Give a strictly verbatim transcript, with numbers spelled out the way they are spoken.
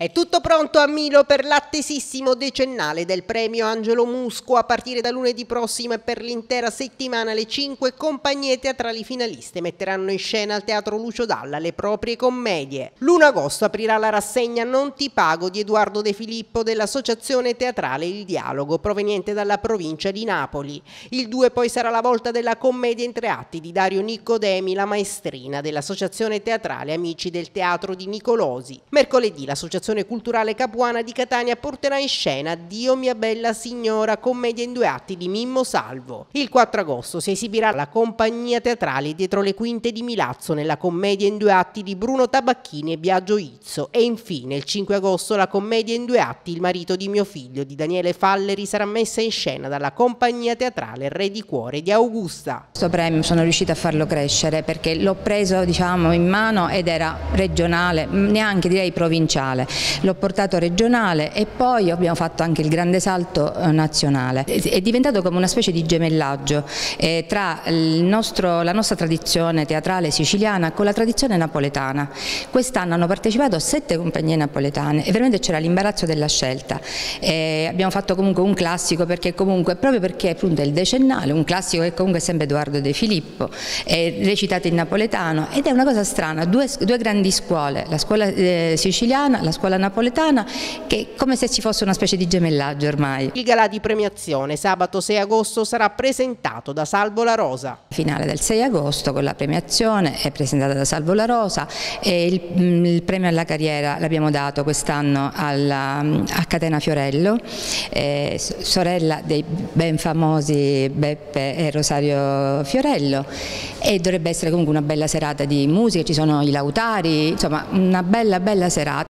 È tutto pronto a Milo per l'attesissimo decennale del premio Angelo Musco. A partire da lunedì prossimo e per l'intera settimana le cinque compagnie teatrali finaliste metteranno in scena al Teatro Lucio Dalla le proprie commedie. l'primo agosto aprirà la rassegna Non ti pago di Edoardo De Filippo dell'Associazione Teatrale Il Dialogo, proveniente dalla provincia di Napoli. Il due poi sarà la volta della commedia in tre atti di Dario Nicodemi, La Maestrina, dell'Associazione Teatrale Amici del Teatro di Nicolosi. Mercoledì l'Associazione Culturale Capuana di Catania porterà in scena Dio mia bella signora, commedia in due atti di Mimmo Salvo. Il quattro agosto si esibirà la compagnia teatrale Dietro le quinte di Milazzo nella commedia in due atti di Bruno Tabacchini e Biagio Izzo, e infine il cinque agosto la commedia in due atti Il marito di mio figlio di Daniele Falleri sarà messa in scena dalla compagnia teatrale Re di Cuore di Augusta. Questo premio sono riuscita a farlo crescere perché l'ho preso, diciamo, in mano ed era regionale, neanche direi provinciale. L'ho portato regionale e poi abbiamo fatto anche il grande salto nazionale. È diventato come una specie di gemellaggio eh, tra il nostro, la nostra tradizione teatrale siciliana con la tradizione napoletana. Quest'anno hanno partecipato sette compagnie napoletane e veramente c'era l'imbarazzo della scelta. Eh, abbiamo fatto comunque un classico perché comunque, proprio perché appunto è il decennale, un classico che comunque è sempre Edoardo De Filippo, è recitato in napoletano ed è una cosa strana, due, due grandi scuole, la scuola eh, siciliana, la scuola napoletana, che è come se ci fosse una specie di gemellaggio ormai. Il galà di premiazione sabato sei agosto sarà presentato da Salvo La Rosa. Finale del sei agosto con la premiazione è presentata da Salvo La Rosa e il, il premio alla carriera l'abbiamo dato quest'anno a Catena Fiorello, eh, sorella dei ben famosi Beppe e Rosario Fiorello, e dovrebbe essere comunque una bella serata di musica, ci sono i lautari, insomma una bella bella serata.